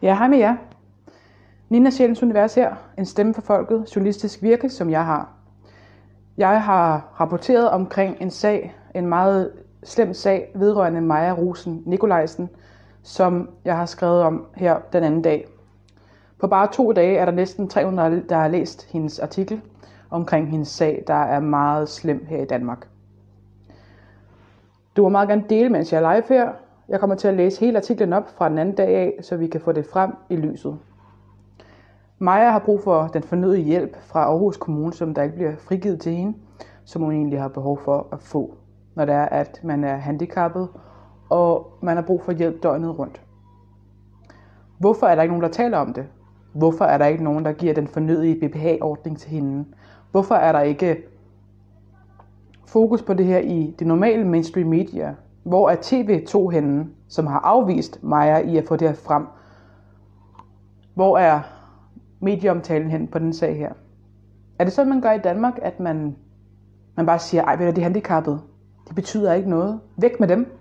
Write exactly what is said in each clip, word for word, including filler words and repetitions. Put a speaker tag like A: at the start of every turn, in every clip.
A: Ja, hej med jer. Nina Sjælens Univers her. En stemme for folket. Journalistisk virke, som jeg har. Jeg har rapporteret omkring en sag, en meget slem sag, vedrørende Maja Rosen Nicolajsen, som jeg har skrevet om her den anden dag. På bare to dage er der næsten tre hundrede, der har læst hendes artikel omkring hendes sag, der er meget slem her i Danmark. Du må meget gerne dele, mens jeg er live her. Jeg kommer til at læse hele artiklen op fra den anden dag af, så vi kan få det frem i lyset. Maja har brug for den fornødne hjælp fra Aarhus Kommune, som der ikke bliver frigivet til hende, som hun egentlig har behov for at få, når det er, at man er handicappet, og man har brug for hjælp døgnet rundt. Hvorfor er der ikke nogen, der taler om det? Hvorfor er der ikke nogen, der giver den fornødne B P H-ordning til hende? Hvorfor er der ikke fokus på det her i det normale mainstream media? Hvor er T V to henne, som har afvist Maja i at få det her frem? Hvor er medieomtalen hen på den sag her? Er det sådan, man gør i Danmark, at man, man bare siger, ej, ved du, de er handicappede. Det betyder ikke noget. Væk med dem.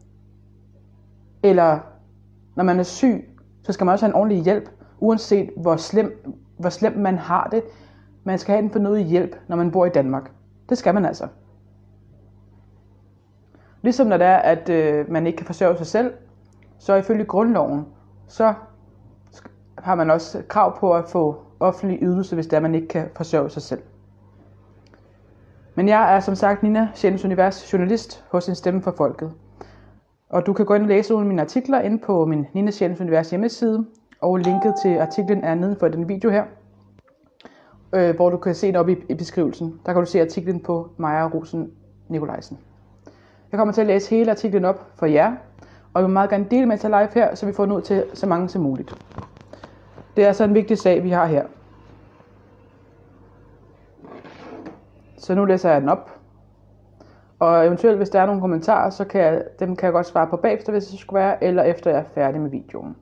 A: Eller når man er syg, så skal man også have en ordentlig hjælp, uanset hvor slem, hvor slem man har det. Man skal have den fornødne hjælp, når man bor i Danmark. Det skal man altså. Ligesom når det er, at øh, man ikke kan forsørge sig selv, så ifølge grundloven, så har man også krav på at få offentlig ydelse, hvis det er, man ikke kan forsørge sig selv. Men jeg er som sagt Nina Sjælens Univers journalist hos En Stemme for Folket. Og du kan gå ind og læse nogle af mine artikler inde på min Nina Sjælens Univers hjemmeside, og linket til artiklen er neden for den video her, øh, hvor du kan se den op i, i beskrivelsen. Der kan du se artiklen på Maja Rosen Nicolajsen. Jeg kommer til at læse hele artiklen op for jer, og jeg vil meget gerne dele med til live her, så vi får den ud til så mange som muligt. Det er altså en vigtig sag, vi har her. Så nu læser jeg den op. Og eventuelt, hvis der er nogle kommentarer, så kan jeg, dem kan jeg godt svare på bagefter, hvis det skulle være, eller efter jeg er færdig med videoen.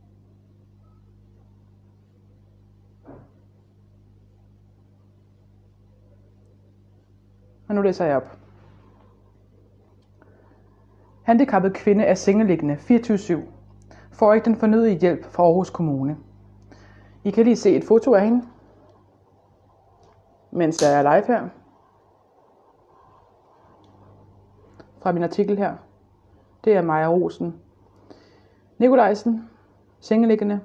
A: Og nu læser jeg op. Handicappet kvinde er sengeliggende fireogtyve syv. Får ikke den fornødne hjælp fra Aarhus Kommune. I kan lige se et foto af hende, mens jeg er live her. Fra min artikel her. Det er Maja Rosen Nicolajsen, sengeliggende.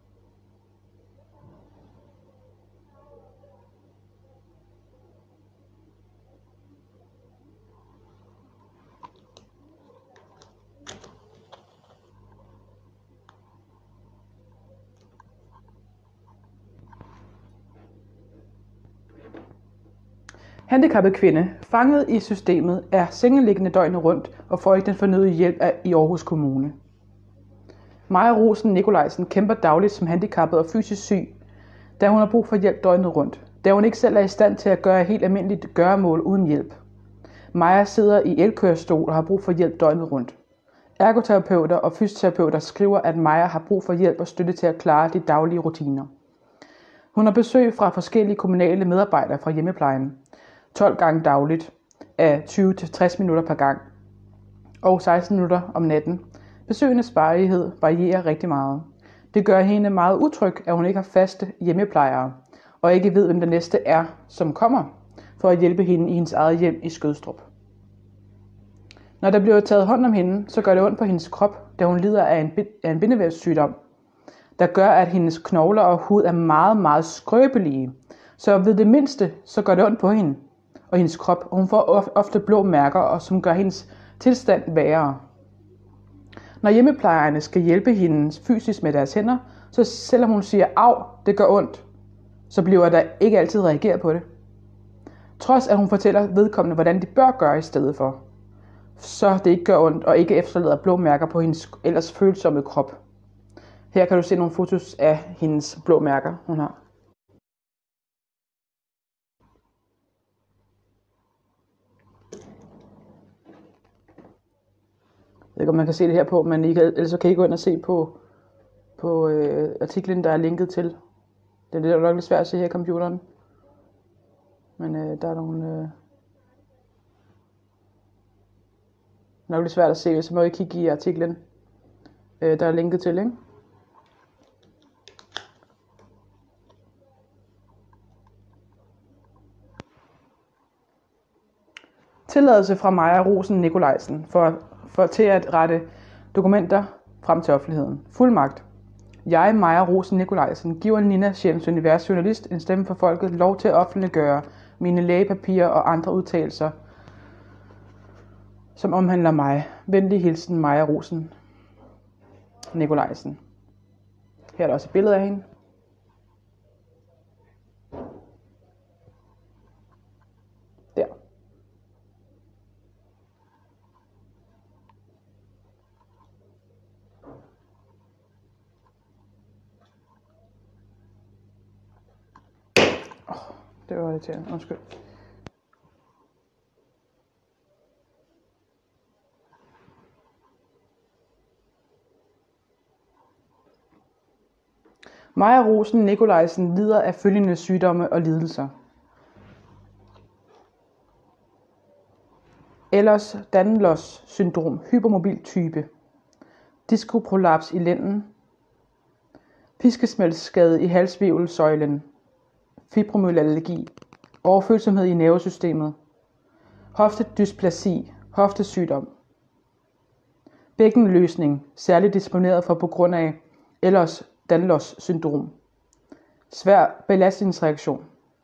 A: Handicappet kvinde, fanget i systemet, er sengeliggende døgnet rundt og får ikke den fornødne hjælp af i Aarhus Kommune. Maja Rosen Nicolajsen kæmper dagligt som handicappet og fysisk syg, da hun har brug for hjælp døgnet rundt, da hun ikke selv er i stand til at gøre helt almindeligt gøremål uden hjælp. Maja sidder i elkørestol og har brug for hjælp døgnet rundt. Ergoterapeuter og fysioterapeuter skriver, at Maja har brug for hjælp og støtte til at klare de daglige rutiner. Hun har besøg fra forskellige kommunale medarbejdere fra hjemmeplejen, tolv gange dagligt af tyve til tres minutter per gang og seksten minutter om natten. Besøgenes varighed varierer rigtig meget. Det gør hende meget utryg, at hun ikke har faste hjemmeplejere og ikke ved, hvem den næste er, som kommer for at hjælpe hende i hendes eget hjem i Skødstrup. Når der bliver taget hånd om hende, så gør det ondt på hendes krop, da hun lider af en, af en bindevævssygdom, der gør, at hendes knogler og hud er meget, meget skrøbelige. Så ved det mindste, så gør det ondt på hende og hendes krop, og hun får ofte blå mærker, og som gør hendes tilstand værre. Når hjemmeplejerne skal hjælpe hende fysisk med deres hænder, så selvom hun siger, au, det gør ondt, så bliver der ikke altid reageret på det. Trods at hun fortæller vedkommende, hvordan de bør gøre i stedet for, så det ikke gør ondt og ikke efterlader blå mærker på hendes ellers følsomme krop. Her kan du se nogle fotos af hendes blå mærker, hun har. Jeg ved ikke, om man kan se det her på, men I kan, ellers kan I gå ind og se på, på øh, artiklen, der er linket til. Det er nok lidt svært at se her i computeren. Men øh, der er nogle... Øh, nok lidt svært at se, så må I kigge i artiklen, øh, der er linket til, ikke? Tilladelse fra Maja Rosen Nikolajsen for, for til at rette dokumenter frem til offentligheden. Fuldmagt. Jeg, Maja Rosen Nikolajsen, giver Nina Sjælens Univers journalist en stemme for folket lov til at offentliggøre mine lægepapirer og andre udtalelser, som omhandler mig. Venlig hilsen, Maja Rosen Nikolajsen. Her er der også et billede af hende. Der. Oh, det var det til. Undskyld. Maja Rosen Nikolajsen lider af følgende sygdomme og lidelser. Ehlers-Danlos syndrom, hypermobil type, diskoprolaps i lænden, piskesmældsskade i halsvævelsøjlen, fibromyalgi, overfølsomhed i nervesystemet, hoftedysplasi, hoftesygdom, bækkenløsning, særligt disponeret for på grund af Ehlers-Danlos syndrom, svær belastningsreaktion.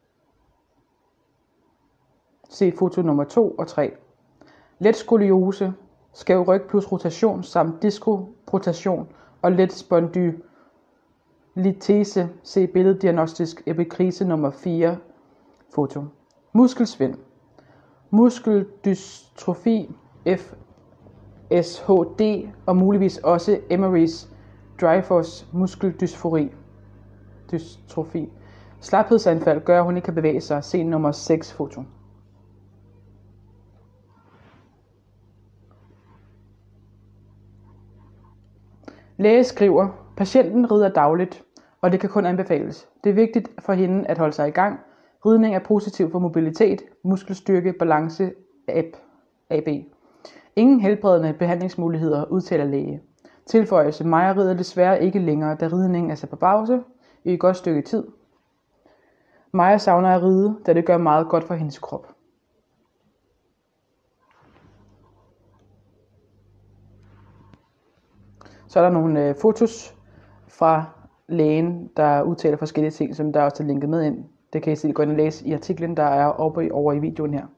A: Se foto nummer to og tre. Let skoliose, skæv ryg plus rotation samt diskoprotation og let spondylitese. Se billeddiagnostisk epikrise nummer fire foto. Muskelsvind, muskeldystrofi, F S H D og muligvis også Emery's Dreifuss muskeldysfori. Dystrofi. Slaphedsanfald gør, at hun ikke kan bevæge sig. Se nummer seks foto. Læge skriver, patienten rider dagligt, og det kan kun anbefales. Det er vigtigt for hende at holde sig i gang. Ridning er positiv for mobilitet, muskelstyrke, balance, A B. Ingen helbredende behandlingsmuligheder, udtaler læge. Tilføjelse. Maja rider desværre ikke længere, da ridningen er sat på pause i et godt stykke tid. Maja savner at ride, da det gør meget godt for hendes krop. Så er der nogle øh, fotos fra lægen, der udtaler forskellige ting, som der også er linket med ind. Det kan I se, gå ind og læse i artiklen, der er oppe over i videoen her.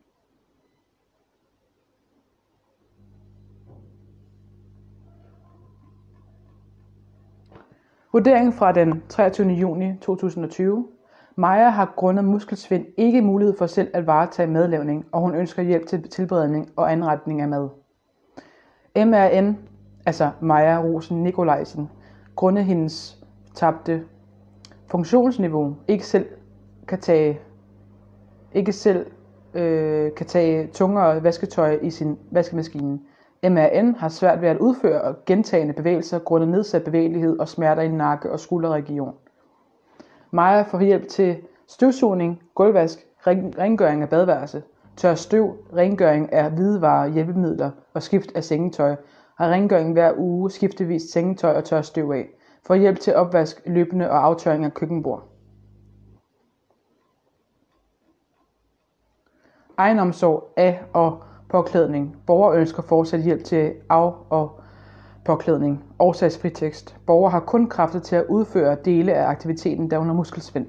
A: Vurdering fra den treogtyvende juni to tusind og tyve. Maja har grundet muskelsvind ikke mulighed for selv at varetage madlavning, og hun ønsker hjælp til tilberedning og anretning af mad. M R N, altså Maja Rosen Nikolajsen, grundet hendes tabte funktionsniveau, ikke selv kan tage, ikke selv, øh, kan tage tungere vasketøj i sin vaskemaskine. M R N har svært ved at udføre gentagne bevægelser grundet nedsat bevægelighed og smerter i nakke- og skulderregion. Maja får hjælp til støvsugning, gulvvask, rengøring af badeværelse, tør støv, rengøring af hvidevarer, hjælpemidler og skift af sengetøj, har rengøring hver uge, skiftevis sengetøj og tør støv af, får hjælp til opvask, løbende og aftørring af køkkenbord. Egenomsorg af og påklædning. Borger ønsker fortsat hjælp til af- og påklædning. Årsagsfri tekst. Borger har kun kræfter til at udføre dele af aktiviteten, da hun har muskelsvind.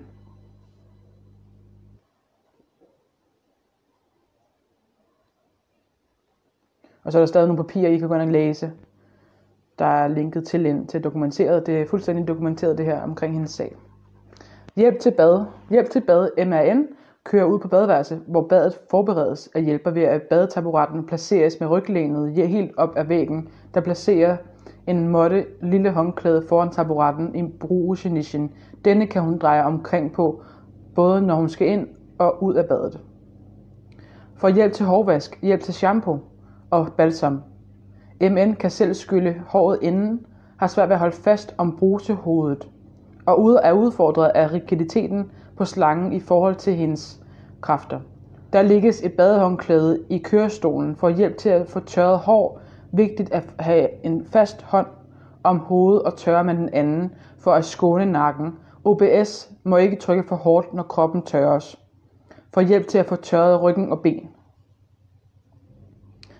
A: Og så er der stadig nogle papirer, I kan gå ind og læse. Der er linket til ind til dokumenteret. Det er fuldstændig dokumenteret det her omkring hendes sag. Hjælp til bad. Hjælp til bad. M R N kører ud på badeværelse, hvor badet forberedes af hjælper ved at badetaburetten placeres med ryglænet helt op ad væggen, der placerer en måtte lille håndklæde foran taburetten i brugesjenischen. Denne kan hun dreje omkring på, både når hun skal ind og ud af badet. For hjælp til hårvask, hjælp til shampoo og balsam. M N kan selv skylle håret inden, har svært ved at holde fast om brusehovedet, og ude er udfordret af rigiditeten på slangen i forhold til hendes kræfter. Der ligges et badehåndklæde i kørestolen for hjælp til at få tørret hår. Vigtigt at have en fast hånd om hovedet og tørre med den anden for at skåne nakken. O B S må ikke trykke for hårdt, når kroppen tørres. For hjælp til at få tørret ryggen og ben.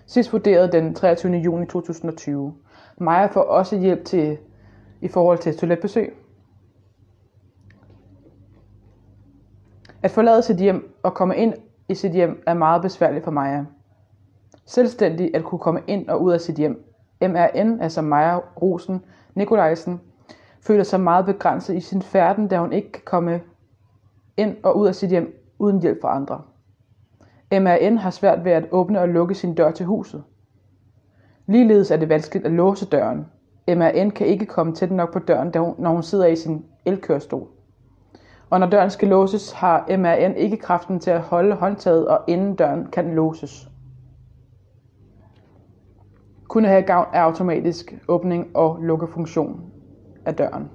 A: Sidst vurderet den treogtyvende juni to tusind og tyve. Maja får også hjælp til, i forhold til toiletbesøg. At forlade sit hjem og komme ind i sit hjem er meget besværligt for Maja. Selvstændig at kunne komme ind og ud af sit hjem. M R N, altså Maja Rosen Nikolajsen, føler sig meget begrænset i sin færden, da hun ikke kan komme ind og ud af sit hjem uden hjælp fra andre. M R N har svært ved at åbne og lukke sin dør til huset. Ligeledes er det vanskeligt at låse døren. M R N kan ikke komme tæt nok på døren, når hun sidder i sin elkørestol. Og når døren skal låses, har M R N ikke kraften til at holde håndtaget, og inden døren kan låses. Kunne have gavn af automatisk åbning og lukkefunktion af døren.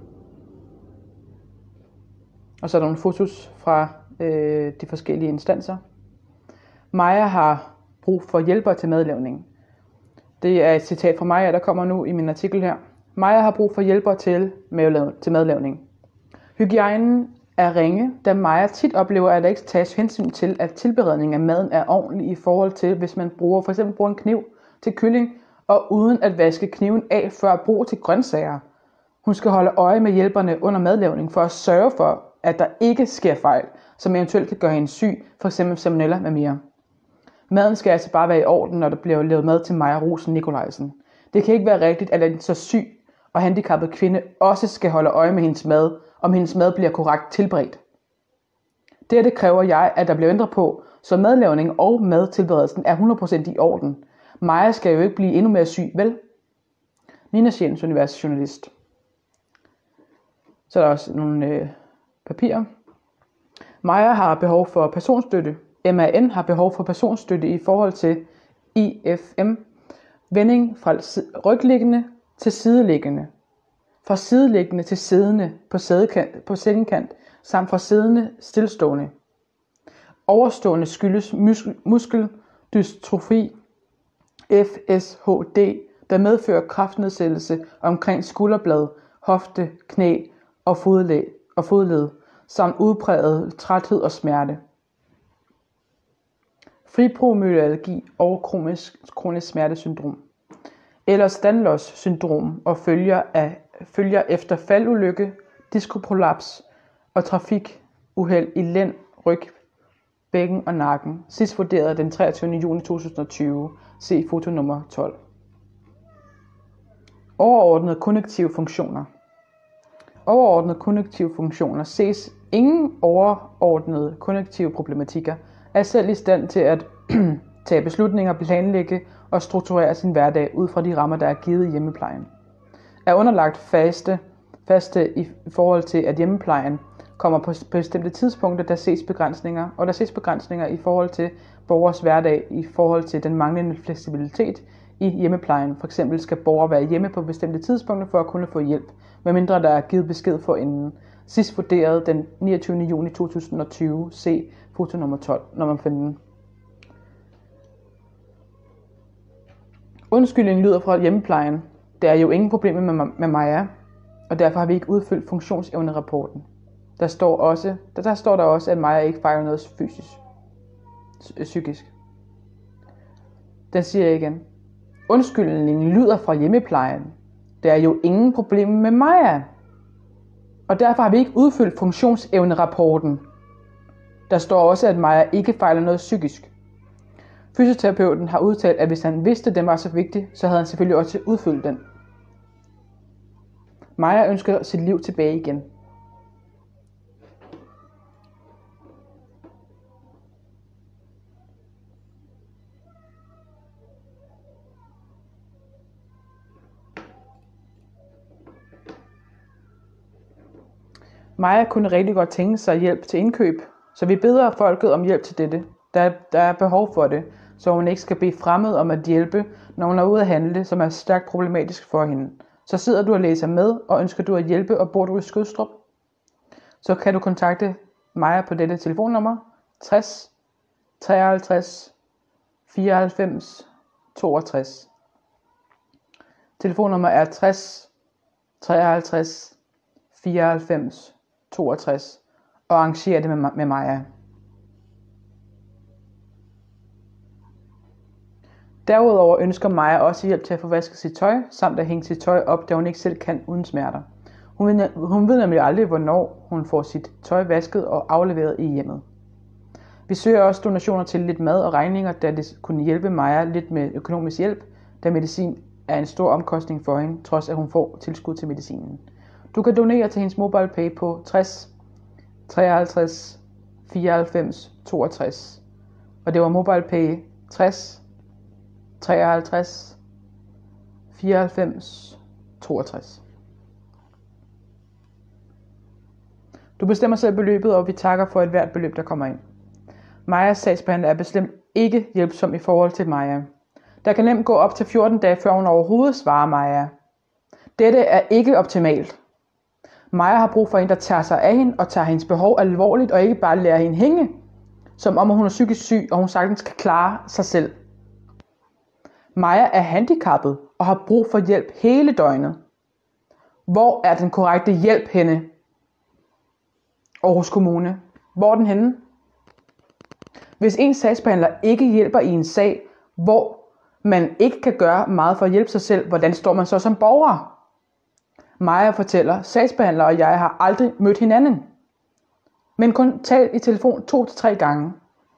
A: Og så er der nogle fotos fra øh, de forskellige instanser. Maja har brug for hjælpere til madlavning. Det er et citat fra Maja, der kommer nu i min artikel her. Maja har brug for hjælpere til, til madlavning. Hygiejnen er ringe, da Maja tit oplever, at der ikke tages hensyn til, at tilberedningen af maden er ordentlig i forhold til, hvis man bruger for eksempel bruger en kniv til kylling, og uden at vaske kniven af før brug til grøntsager. Hun skal holde øje med hjælperne under madlavning for at sørge for, at der ikke sker fejl, som eventuelt kan gøre hende syg, f.eks. salmonella med mere. Maden skal altså bare være i orden, når der bliver lavet mad til Maja Rosen Nikolajsen. Det kan ikke være rigtigt, at en så syg og handicappet kvinde også skal holde øje med hendes mad, om hendes mad bliver korrekt tilberedt. Dette kræver jeg, at der bliver ændret på, så madlavning og madtilberedelsen er hundrede procent i orden. Maja skal jo ikke blive endnu mere syg, vel? Nina Sjælens Univers journalist. Så er der også nogle øh, papirer. Maja har behov for personstøtte. M R N har behov for personstøtte i forhold til I F M. Vending fra rygliggende til sideliggende. Fra sideliggende til siddende på, sædekant, på sædekant, samt fra siddende stillestående. Overstående skyldes muskel, muskeldystrofi F S H D, der medfører kraftnedsættelse omkring skulderblad, hofte, knæ og fodled, og fodled samt udpræget træthed og smerte. Fibromyalgi og kronisk, kronisk smertesyndrom. Eller Stanlos syndrom og følger, af, følger efter faldulykke, diskoprolaps og trafikuheld i lænd, ryg, bækken og nakken. Sidst vurderet den treogtyvende juni to tusind og tyve. Se foto nummer tolv. Overordnede kognitive funktioner. Overordnede kognitive funktioner ses ingen overordnede kognitive problematikker, er selv i stand til at tage beslutninger, planlægge og strukturere sin hverdag ud fra de rammer, der er givet i hjemmeplejen. Er underlagt faste, faste i forhold til, at hjemmeplejen kommer på bestemte tidspunkter, der ses begrænsninger, og der ses begrænsninger i forhold til borgers hverdag, i forhold til den manglende fleksibilitet i hjemmeplejen. For eksempel skal borgere være hjemme på bestemte tidspunkter for at kunne få hjælp, medmindre der er givet besked for inden. Sidst vurderet den niogtyvende juni to tusind og tyve. Se foto nummer tolv, når man finder den. Undskyldningen lyder fra hjemmeplejen. Der er jo ingen problemer med, med Maja, og derfor har vi ikke udfyldt funktionsevnerapporten. Der står, også, der, der står der også, at Maja ikke fejler noget fysisk, psykisk. Den siger jeg igen. Undskyldningen lyder fra hjemmeplejen. Der er jo ingen problemer med Maja, og derfor har vi ikke udfyldt funktionsevnerapporten. Der står også, at Maja ikke fejler noget psykisk. Fysioterapeuten har udtalt, at hvis han vidste, at den var så vigtig, så havde han selvfølgelig også udfyldt den. Maja ønsker sit liv tilbage igen. Maja kunne rigtig godt tænke sig hjælp til indkøb, så vi beder folket om hjælp til dette. Der, der er behov for det, så hun ikke skal bede fremmed om at hjælpe, når hun er ude at handle, som er stærkt problematisk for hende. Så sidder du og læser med, og ønsker du at hjælpe, og bor du i Skødstrup, så kan du kontakte Maja på dette telefonnummer tres treoghalvtreds fireoghalvfems toogtres. Telefonnummer er tres treoghalvtreds fireoghalvfems toogtres, og arrangerer det med, med Maja. Derudover ønsker Maja også hjælp til at få vasket sit tøj, samt at hænge sit tøj op, da hun ikke selv kan uden smerter. Hun ved, hun ved nemlig aldrig, hvornår hun får sit tøj vasket og afleveret i hjemmet. Vi søger også donationer til lidt mad og regninger, da det kunne hjælpe Maja lidt med økonomisk hjælp, da medicin er en stor omkostning for hende, trods at hun får tilskud til medicinen. Du kan donere til hendes MobilePay på tres treoghalvtreds fireoghalvfems toogtres. Og det var MobilePay tres treoghalvtreds fireoghalvfems toogtres. Du bestemmer selv beløbet, og vi takker for et hvert beløb, der kommer ind. Majas sagsbehandler er bestemt ikke hjælpsom i forhold til Maja. Der kan nemt gå op til fjorten dage, før hun overhovedet svarer Maja. Dette er ikke optimalt. Maja har brug for en, der tager sig af hende og tager hendes behov alvorligt og ikke bare lader hende hænge, som om hun er psykisk syg, og hun sagtens kan klare sig selv. Maja er handicappet og har brug for hjælp hele døgnet. Hvor er den korrekte hjælp henne? Aarhus Kommune. Hvor er den henne? Hvis en sagsbehandler ikke hjælper i en sag, hvor man ikke kan gøre meget for at hjælpe sig selv, hvordan står man så som borger? Maja fortæller, sagsbehandler og jeg har aldrig mødt hinanden, men kun talt i telefon to til tre gange.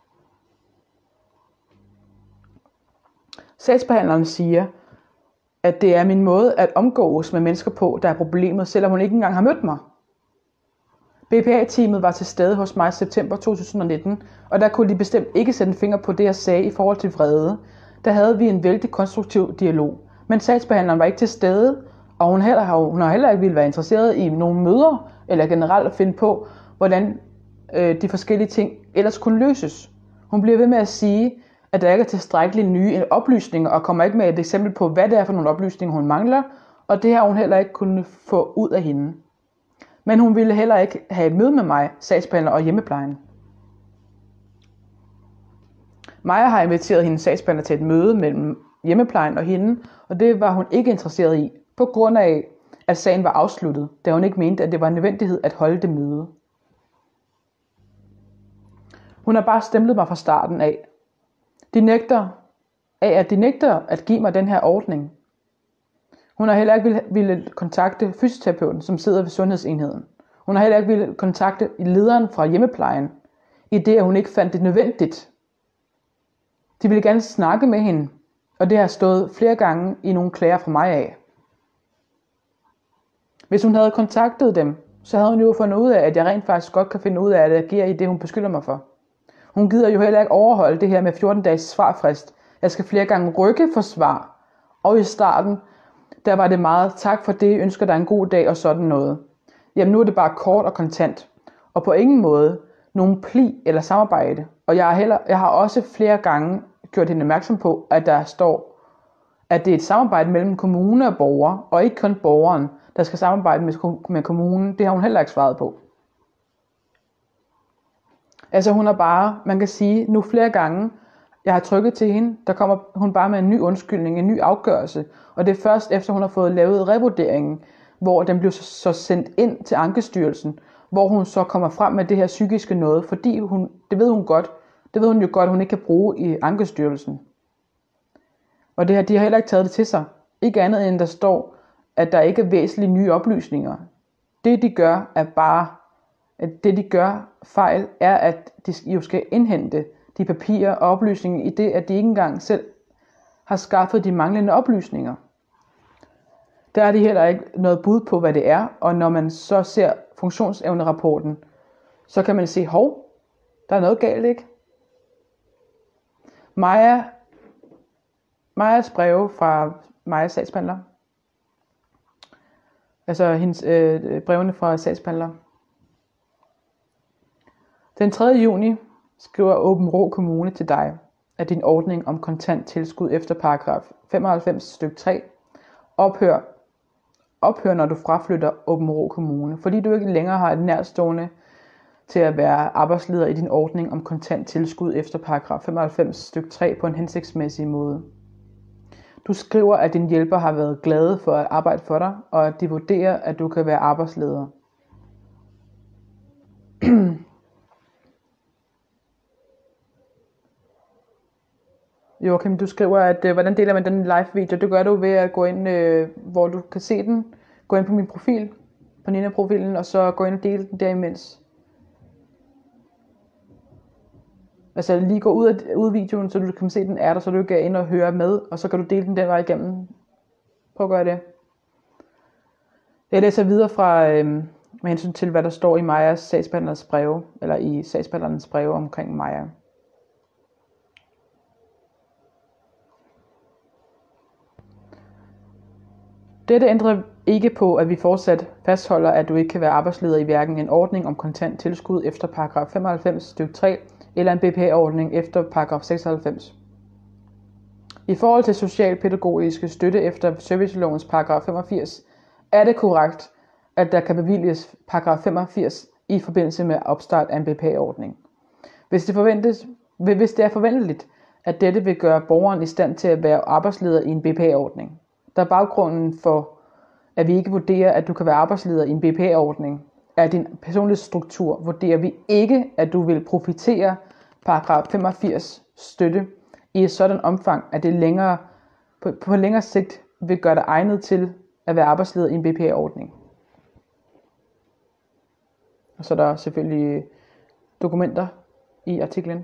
A: Sagsbehandleren siger, at det er min måde at omgås med mennesker på, der er problemet, selvom hun ikke engang har mødt mig. B P A-teamet var til stede hos mig i september to tusind og nitten, og der kunne de bestemt ikke sætte en finger på det, jeg sagde i forhold til vrede. Der havde vi en vældig konstruktiv dialog, men sagsbehandleren var ikke til stede, og hun, heller, hun har heller ikke ville være interesseret i nogle møder, eller generelt at finde på, hvordan øh, de forskellige ting ellers kunne løses. Hun bliver ved med at sige, at der ikke er tilstrækkelige nye oplysninger, og kommer ikke med et eksempel på, hvad det er for nogle oplysninger, hun mangler, og det har hun heller ikke kunnet få ud af hende. Men hun ville heller ikke have et møde med mig, sagsbehandler og hjemmeplejen. Maja har inviteret hendes sagsbehandler til et møde mellem hjemmeplejen og hende, og det var hun ikke interesseret i, på grund af, at sagen var afsluttet, da hun ikke mente, at det var en nødvendighed at holde det møde. Hun har bare stemplet mig fra starten af. De nægter, af at de nægter at give mig den her ordning. Hun har heller ikke ville, ville kontakte fysioterapeuten, som sidder ved sundhedsenheden. Hun har heller ikke ville kontakte lederen fra hjemmeplejen, i det, at hun ikke fandt det nødvendigt. De ville gerne snakke med hende, og det har stået flere gange i nogle klager fra mig af. Hvis hun havde kontaktet dem, så havde hun jo fundet ud af, at jeg rent faktisk godt kan finde ud af at agere i det, hun beskylder mig for. Hun gider jo heller ikke overholde det her med fjorten dages svarfrist. Jeg skal flere gange rykke for svar. Og i starten, der var det meget, tak for det, ønsker dig en god dag og sådan noget. Jamen nu er det bare kort og kontant. Og på ingen måde nogen pli eller samarbejde. Og jeg har, heller, jeg har også flere gange gjort hende opmærksom på, at der står, at det er et samarbejde mellem kommune og borger, og ikke kun borgeren, der skal samarbejde med, med kommunen. Det har hun heller ikke svaret på. Altså hun har bare, man kan sige, nu flere gange, jeg har trykket til hende, der kommer hun bare med en ny undskyldning, en ny afgørelse. Og det er først efter hun har fået lavet revurderingen, hvor den bliver så sendt ind til Ankestyrelsen, hvor hun så kommer frem med det her psykiske noget, fordi hun, det ved hun godt, det ved hun jo godt, hun ikke kan bruge i Ankestyrelsen. Og det her, de har heller ikke taget det til sig. Ikke andet end der står, at der ikke er væsentlige nye oplysninger. Det de gør er bare, at det de gør fejl, er at de jo skal indhente de papirer og oplysninger i det, at de ikke engang selv har skaffet de manglende oplysninger. Der er de heller ikke noget bud på, hvad det er, og når man så ser funktionsevnerapporten, så kan man se, hov, der er noget galt, ikke? Maja, Majas breve fra Majas sagsbehandler, altså hendes øh, brevene fra sagsbehandler. Den tredje juni skriver Aabenraa Kommune til dig, at din ordning om kontant tilskud efter paragraf femoghalvfems stykke tre ophør, ophør, når du fraflytter Aabenraa Kommune, fordi du ikke længere har et nærstående til at være arbejdsleder i din ordning om kontant tilskud efter paragraf femoghalvfems stykke tre på en hensigtsmæssig måde. Du skriver, at din hjælper har været glade for at arbejde for dig, og at de vurderer, at du kan være arbejdsleder. Joachim, du skriver, at øh, hvordan deler man den live video? Det gør du ved at gå ind, øh, hvor du kan se den. Gå ind på min profil, på Nina-profilen, og så gå ind og dele den der imens. Altså lige gå ud af, ud af videoen, så du kan se, at den er der, så du kan ind og høre med, og så kan du dele den den vej igennem. Prøv at gøre det. Jeg læser videre fra, øh, med hensyn til, hvad der står i Majas sagsbehandlers breve, eller i sagsbehandlerens breve omkring Maja. Dette ændrer ikke på, at vi fortsat fastholder, at du ikke kan være arbejdsleder i hverken en ordning om kontant tilskud efter paragraf femoghalvfems stykke tre eller en B P A-ordning efter paragraf seksoghalvfems. I forhold til socialpædagogiske støtte efter servicelovens paragraf femogfirs er det korrekt, at der kan bevilges paragraf femogfirs i forbindelse med opstart af en B P A-ordning. Hvis det, forventes, hvis det er forventeligt, at dette vil gøre borgeren i stand til at være arbejdsleder i en B P A-ordning. Der er baggrunden for, at vi ikke vurderer, at du kan være arbejdsleder i en B P A-ordning, er din personlige struktur. Vurderer vi ikke, at du vil profitere paragraf femogfirs støtte i et sådan omfang, at det længere, på, på længere sigt vil gøre dig egnet til at være arbejdsleder i en B P A-ordning. Og så er der selvfølgelig dokumenter i artiklen.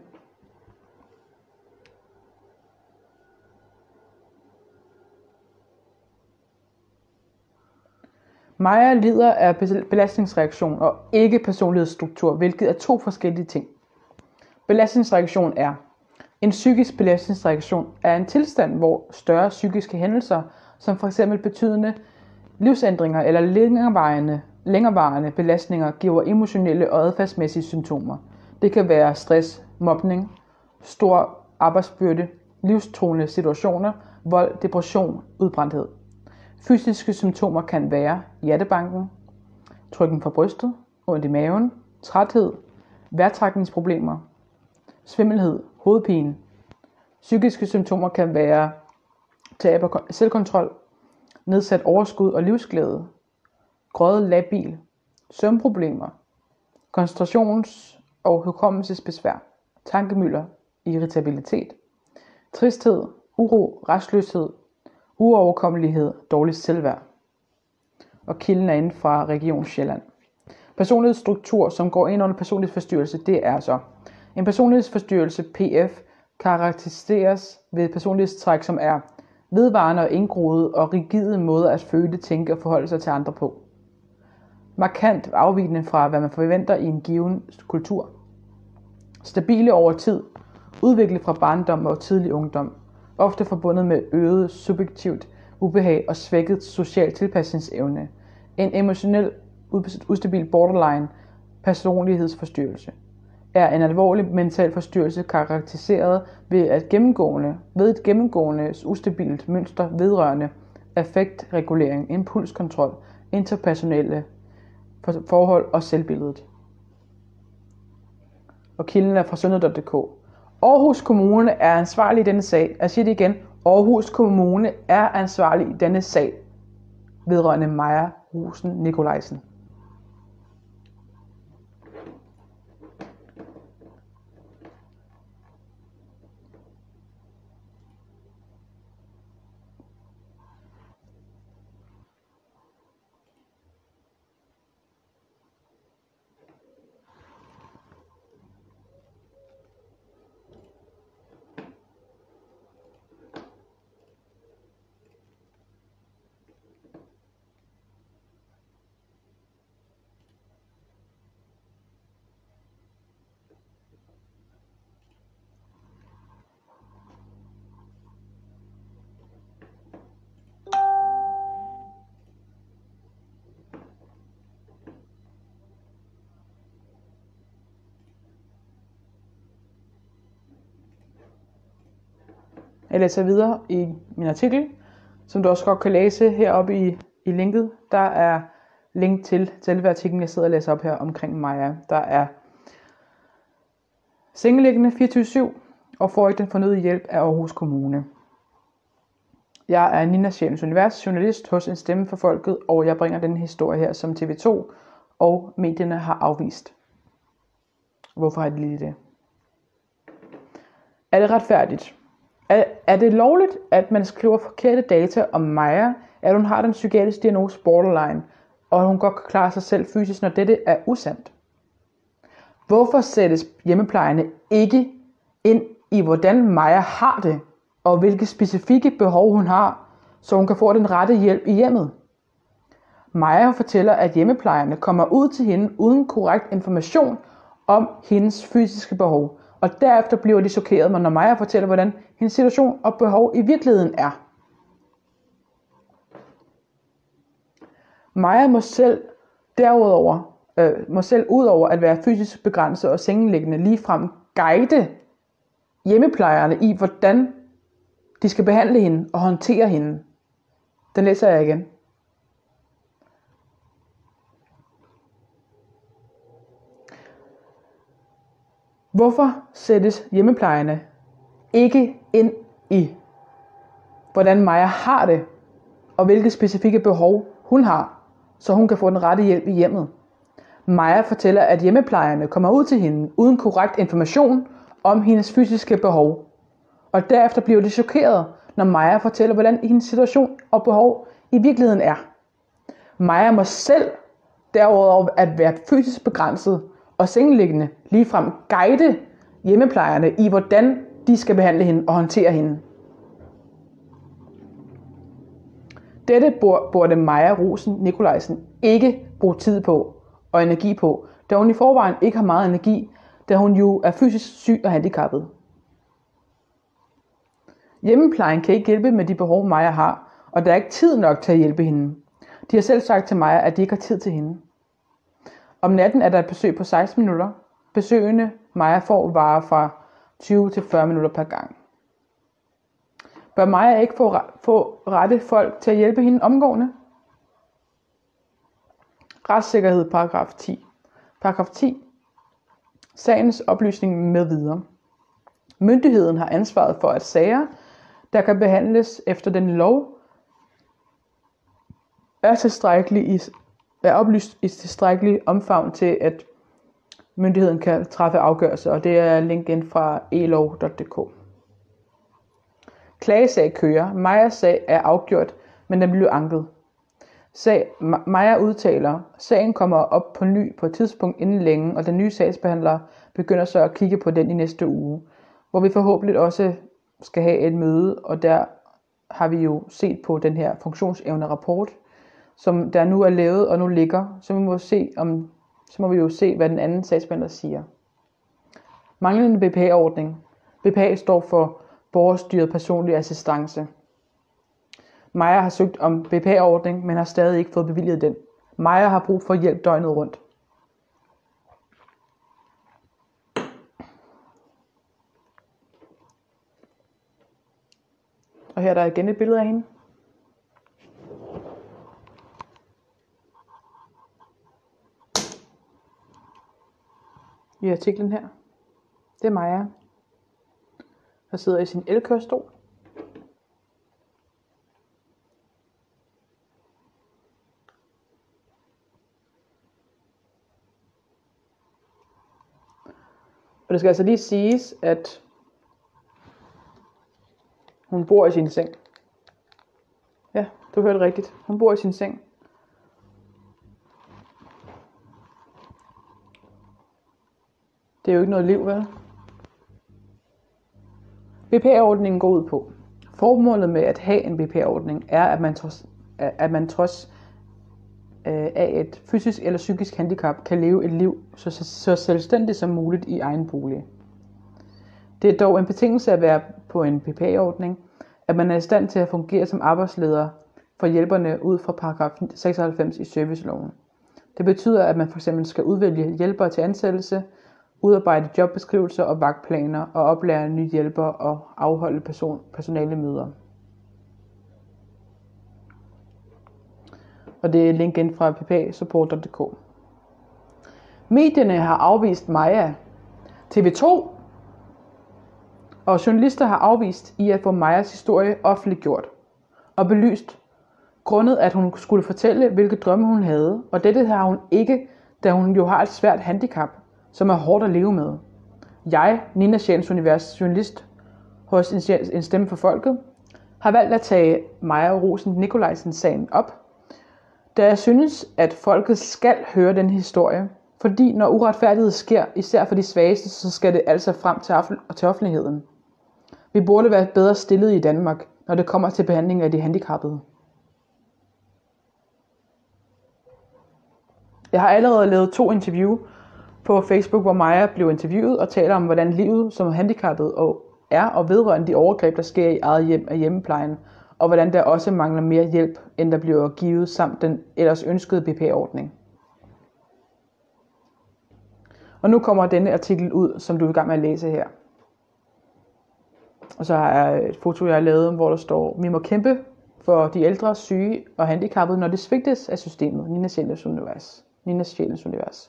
A: Maja lider af belastningsreaktion og ikke personlighedsstruktur, hvilket er to forskellige ting. Belastningsreaktion er en psykisk belastningsreaktion er en tilstand, hvor større psykiske hændelser, som f.eks. betydende livsændringer eller længerevarende, længerevarende belastninger, giver emotionelle og adfærdsmæssige symptomer. Det kan være stress, mobning, stor arbejdsbyrde, livstruende situationer, vold, depression, udbrændthed. Fysiske symptomer kan være hjertebanken, trykken fra brystet, ondt i maven, træthed, vejrtrækningsproblemer, svimmelhed, hovedpine. Psykiske symptomer kan være tab af selvkontrol, nedsat overskud og livsglæde, grøde labil, søvnproblemer, koncentrations- og hukommelsesbesvær, tankemylder, irritabilitet, tristhed, uro, restløshed, uoverkommelighed, dårligt selvværd. Og kilden er inden fra Region Sjælland. Personlighedsstruktur, som går ind under personlighedsforstyrrelse, det er så. En personlighedsforstyrrelse, P F, karakteriseres ved personlighedstræk, som er vedvarende og indgroede og rigide måder at føle, tænke og forholde sig til andre på. Markant afvigende fra, hvad man forventer i en given kultur. Stabile over tid, udviklet fra barndom og tidlig ungdom, ofte forbundet med øget subjektivt ubehag og svækket social tilpasningsevne. En emotionel ustabil borderline personlighedsforstyrrelse er en alvorlig mental forstyrrelse karakteriseret ved at gennemgående ved et gennemgående ustabilt mønster vedrørende affektregulering, impulskontrol, interpersonelle forhold og selvbilledet. Og kilden er fra sundhed punktum d k. Aarhus Kommune er ansvarlig i denne sag. Jeg siger det igen. Aarhus Kommune er ansvarlig i denne sag vedrørende Maja Rosen Nikolajsen. Jeg læser videre i min artikel, som du også godt kan læse heroppe i, i linket. Der er link til selve artiklen, jeg sidder og læser op her omkring Maja. Der er sengeliggende fireogtyve syv og får ikke den fornødne hjælp af Aarhus Kommune. Jeg er Nina Sjælens Univers, journalist hos En Stemme for Folket, og jeg bringer denne historie her, som T V to og medierne har afvist. Hvorfor har de lige det? Er det retfærdigt, Er, er det lovligt, at man skriver forkerte data om Maja, at hun har den psykiatriske diagnose borderline, og at hun godt kan klare sig selv fysisk, når dette er usandt? Hvorfor sættes hjemmeplejerne ikke ind i, hvordan Maja har det, og hvilke specifikke behov hun har, så hun kan få den rette hjælp i hjemmet? Maja fortæller, at hjemmeplejerne kommer ud til hende uden korrekt information om hendes fysiske behov, og derefter bliver de chokeret, når Maja fortæller, hvordan hendes situation og behov i virkeligheden er. Maja må selv derudover, øh, må selv udover at være fysisk begrænset og sengeliggende, ligefrem guide hjemmeplejerne i, hvordan de skal behandle hende og håndtere hende. Den læser jeg igen. Hvorfor sættes hjemmeplejerne ikke ind i, hvordan Maja har det, og hvilke specifikke behov hun har, så hun kan få den rette hjælp i hjemmet? Maja fortæller, at hjemmeplejerne kommer ud til hende uden korrekt information om hendes fysiske behov, og derefter bliver de chokeret, når Maja fortæller, hvordan hendes situation og behov i virkeligheden er. Maja må selv derudover at være fysisk begrænset og sengeliggende ligefrem guide hjemmeplejerne i, hvordan de skal behandle hende og håndtere hende. Dette burde Maja Rosen Nikolajsen ikke bruge tid på og energi på, da hun i forvejen ikke har meget energi, da hun jo er fysisk syg og handicappet. Hjemmeplejen kan ikke hjælpe med de behov, Maja har, og der er ikke tid nok til at hjælpe hende. De har selv sagt til Maja, at de ikke har tid til hende. Om natten er der et besøg på seksten minutter. Besøgende Maja får varer fra tyve til fyrre minutter per gang. Bør Maja ikke få, få rette folk til at hjælpe hende omgående? Retssikkerhed, paragraf ti. Paragraf ti. Sagens oplysning med videre. Myndigheden har ansvaret for, at sager, der kan behandles efter den lov, er tilstrækkeligt i er oplyst i tilstrækkelig omfang til, at myndigheden kan træffe afgørelse, og det er link ind fra e lov punktum d k. Klagesag kører. Majas sag er afgjort, men den bliver anket. Sag, Maja udtaler, sagen kommer op på ny på et tidspunkt inden længe, og den nye sagsbehandler begynder så at kigge på den i næste uge, hvor vi forhåbentlig også skal have et møde, og der har vi jo set på den her funktionsevne rapport, som der nu er lavet og nu ligger, så vi må se om, så må vi jo se, hvad den anden sagsbehandler siger. Manglende B P A-ordning. B P A står for borgerstyret personlig assistance. Maja har søgt om B P A-ordning, men har stadig ikke fået bevilget den. Maja har brug for hjælp døgnet rundt. Og her er der igen et billede af hende. I artiklen her. Det er Maja, der sidder i sin elkørestol. Og det skal altså lige siges, at hun bor i sin seng. Ja, du hørte rigtigt. Hun bor i sin seng. Det er jo ikke noget liv, vel? B P A-ordningen går ud på. Formålet med at have en B P A-ordning er, at man trods, at man trods øh, af et fysisk eller psykisk handicap kan leve et liv så, så selvstændigt som muligt i egen bolig. Det er dog en betingelse at være på en B P A-ordning, at man er i stand til at fungere som arbejdsleder for hjælperne ud fra paragraf seksoghalvfems i serviceloven. Det betyder, at man fx skal udvælge hjælpere til ansættelse, udarbejde jobbeskrivelser og vagtplaner og oplære nye hjælpere og afholde person, personale møder. Og det er link ind fra p p a support punktum d k. Medierne har afvist Maja. T V to og journalister har afvist i at få Majas historie offentliggjort og belyst, grundet at hun skulle fortælle, hvilke drømme hun havde, og dette har hun ikke, da hun jo har et svært handicap, som er hårdt at leve med. Jeg, Nina Sjælens Univers journalist hos En Stemme for Folket, har valgt at tage Maja Rosen Nikolajsens sagen op, da jeg synes, at folket skal høre den historie, fordi når uretfærdighed sker, især for de svageste, så skal det altså frem til, til offentligheden. Vi burde være bedre stillet i Danmark, når det kommer til behandling af de handicappede. Jeg har allerede lavet to interview på Facebook, hvor Maja blev interviewet og taler om, hvordan livet som handicappet er og vedrørende de overgreb, der sker i eget hjem af hjemmeplejen, og hvordan der også mangler mere hjælp, end der bliver givet, samt den ellers ønskede B P A-ordning. Og nu kommer denne artikel ud, som du er i gang med at læse her. Og så har jeg et foto, jeg har lavet, hvor der står: vi må kæmpe for de ældre, syge og handicappede, når det svigtes af systemet. Nina Sjælens Univers. Nina Sjælens Univers.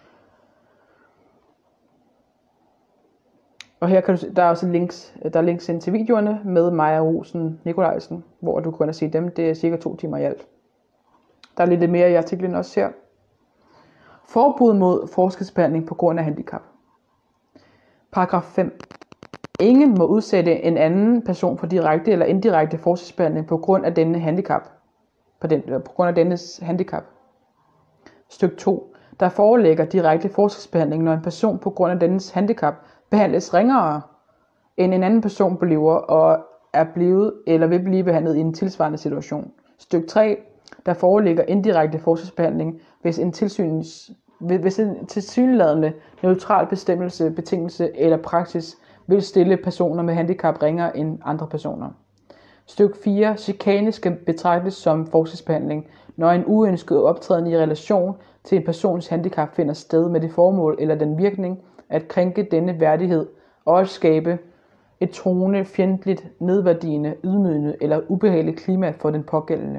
A: Og her kan du se, der er også links, der er links ind til videoerne med Maja Rosen Nikolajsen, hvor du kan se dem. Det er cirka to timer i alt. Der er lidt mere i artiklen også her. Forbud mod forskelsbehandling på grund af handicap. Paragraf fem. Ingen må udsætte en anden person for direkte eller indirekte forskelsbehandling på grund af denne handicap. På, den, på grund af dennes handicap. Stykke to. Der foreligger direkte forskelsbehandling, når en person på grund af dennes handicap behandles ringere end en anden person bliver og er blevet eller vil blive behandlet i en tilsvarende situation. Stykke tre. Der foreligger indirekte forskelsbehandling, hvis en, tilsyns, hvis en tilsyneladende neutral bestemmelse, betingelse eller praksis vil stille personer med handicap ringere end andre personer. Stykke fire. Chikane skal betragtes som forskelsbehandling, når en uønsket optræden i relation til en persons handicap finder sted med det formål eller den virkning at krænke denne værdighed og at skabe et truende, fjendtligt, nedværdigende, ydmygende eller ubehageligt klima for den pågældende.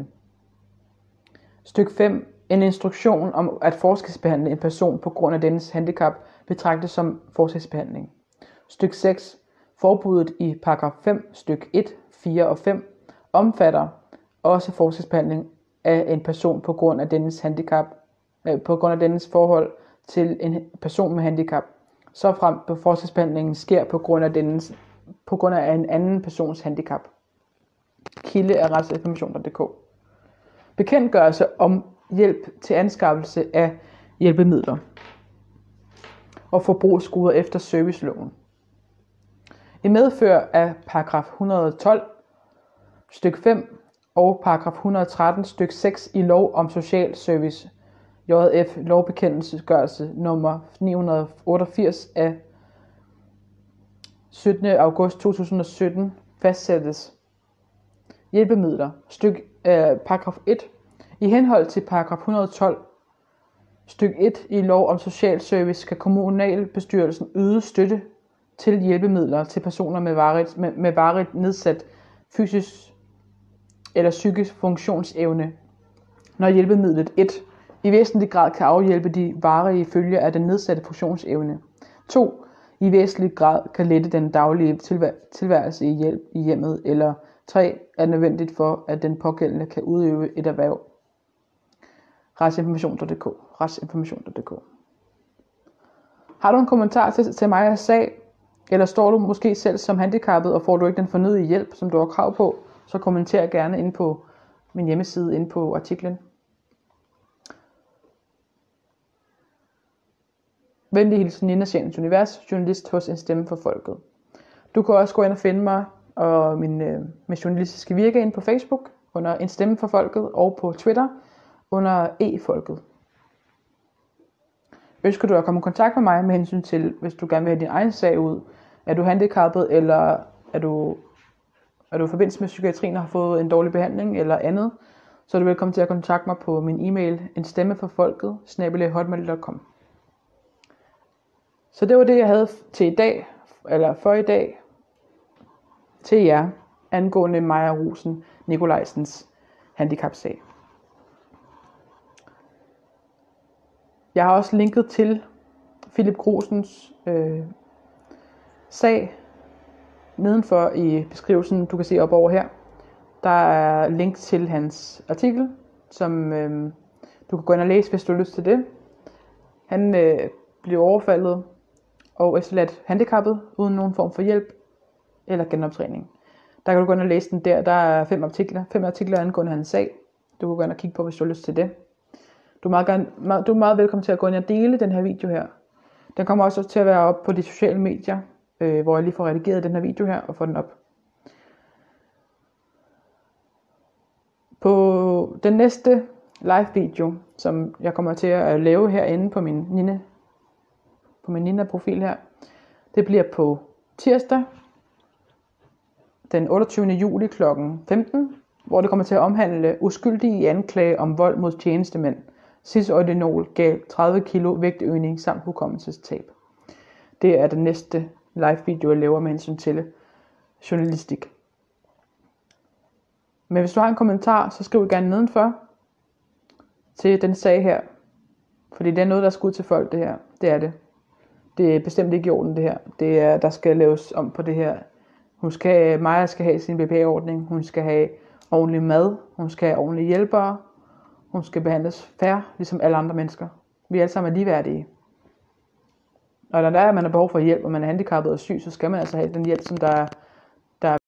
A: Stykke fem. En instruktion om at forskelsbehandle en person på grund af dennes handicap betragtes som forskelsbehandling. Stykke seks. Forbuddet i paragraf fem, stykke et, fire og fem omfatter også forskelsbehandling af en person på grund af dennes handicap, øh, på grund af dennes forhold til en person med handicap, så frem på forskelsbehandlingen sker på grund af dennes, på grund af en anden persons handicap. Kilde er retsinformation punktum d k. Bekendtgørelse om hjælp til anskaffelse af hjælpemidler og forbrugsgoder efter serviceloven. I medfør af paragraf et hundrede og tolv stykke fem og paragraf et hundrede og tretten stykke seks i lov om social service, J F lovbekendelsesgørelse nummer ni hundrede og otteogfirs af syttende august to tusind og sytten fastsættes hjælpemidler. Stykke øh, paragraf et. I henhold til paragraf et hundrede og tolv stykke et i lov om social service skal kommunalbestyrelsen yde støtte til hjælpemidler til personer med varigt, med, med varigt nedsat fysisk eller psykisk funktionsevne, når hjælpemidlet et i væsentlig grad kan afhjælpe de varige følger af den nedsatte funktionsevne. to I væsentlig grad kan lette den daglige tilvær- tilværelse i, hjælp, i hjemmet, eller tre er nødvendigt for, at den pågældende kan udøve et erhverv. retsinformation punktum d k. retsinformation punktum d k. Har du en kommentar til, til mig og sag, eller står du måske selv som handicappet, og får du ikke den fornødne hjælp, som du har krav på, så kommenter gerne ind på min hjemmeside, ind på artiklen. Venlig hilsen, Nina Sjælens Univers, journalist hos En Stemme for Folket. Du kan også gå ind og finde mig og min, øh, min journalistiske virke ind på Facebook under En Stemme for Folket, og på Twitter under E-Folket. Ønsker du at komme i kontakt med mig med hensyn til, hvis du gerne vil have din egen sag ud? Er du handicappet, eller er du, er du i forbindelse med psykiatrien og har fået en dårlig behandling eller andet? Så er du velkommen til at kontakte mig på min e-mail enstemmeforfolket snabel-a hotmail punktum com. Så det var det, jeg havde til i dag, eller for i dag, til jer, angående Maja Rosen Nikolajsens handicapsag. Jeg har også linket til Philip Grosens øh, sag nedenfor i beskrivelsen, du kan se op over her. Der er link til hans artikel, som øh, du kan gå ind og læse, hvis du har lyst til det. Han øh, blev overfaldet og efterladt handicappet uden nogen form for hjælp eller genoptræning. Der kan du gå ind og læse den der. Der er fem artikler, fem artikler angående hans sag. Du kan gå ind og kigge på, hvis du har lyst til det. Du er meget, gerne, du er meget velkommen til at gå ind og dele den her video her. Den kommer også til at være op på de sociale medier, øh, hvor jeg lige får redigeret den her video her og får den op. På den næste live video, som jeg kommer til at lave herinde på min Nina, på min Nina profil her, det bliver på tirsdag den otteogtyvende juli klokken femten, hvor det kommer til at omhandle uskyldige i anklage om vold mod tjenestemænd. Cisordinol gav tredive kilo vægtøgning samt hukommelsestab. Det er den næste live video, jeg laver med hensyn til journalistik. Men hvis du har en kommentar, så skriv gerne nedenfor til den sag her. Fordi det er noget, der skal ud til folk, det her. Det er det. Det er bestemt ikke i orden, det her. Det er, der skal laves om på det her. Hun skal, Maja skal have sin B P A-ordning. Hun skal have ordentlig mad. Hun skal have ordentlige hjælpere. Hun skal behandles fair, ligesom alle andre mennesker. Vi alle sammen er ligeværdige. Og når der er, at man har behov for hjælp, og man er handicappet og syg, så skal man altså have den hjælp, som der er